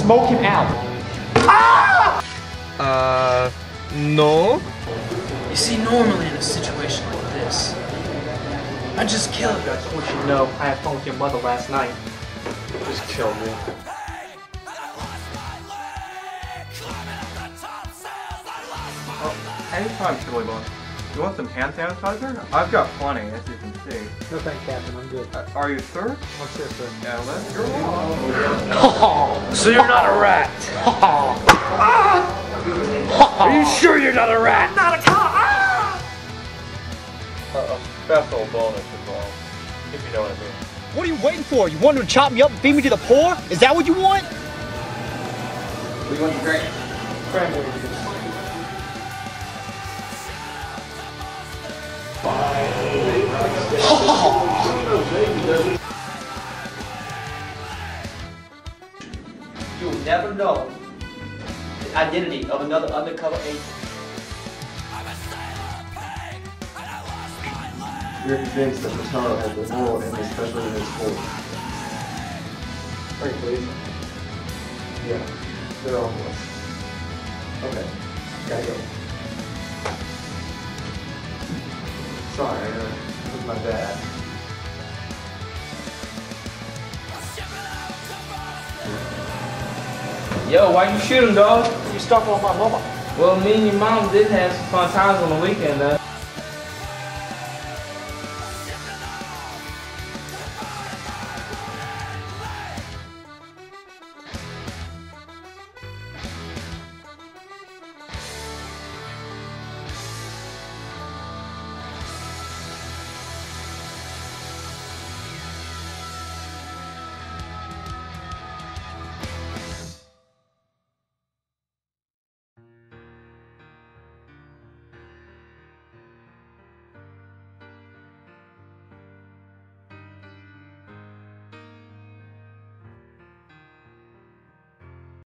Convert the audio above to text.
smoke him out. No. You see, normally in a situation like this, I just kill him. I want you to know, I had fun with your mother last night. Just kill me. Anytime, Chili Bun. You want some hand sanitizer? I've got plenty, as you can see. No thanks, Captain. I'm good. Are you sure? I'm sure, sir. Yeah, let's go. So you're not a rat? Are you sure you're not a rat? Not a cat! A special bonus involved, if you know what I mean. What are you waiting for? You want to chop me up and feed me to the poor? Is that what you want? What do you want to drink? Cranberry juice. You'll never know the identity of another undercover agent. We're convinced that Mataro has the moral and especially in his force. Hurry, please. Yeah, they're all for us. Okay, gotta go. Sorry, it was my bad. Yo, why you shoot him, dog? You stuck on my mama. Well, me and your mom did have some fun times on the weekend, though.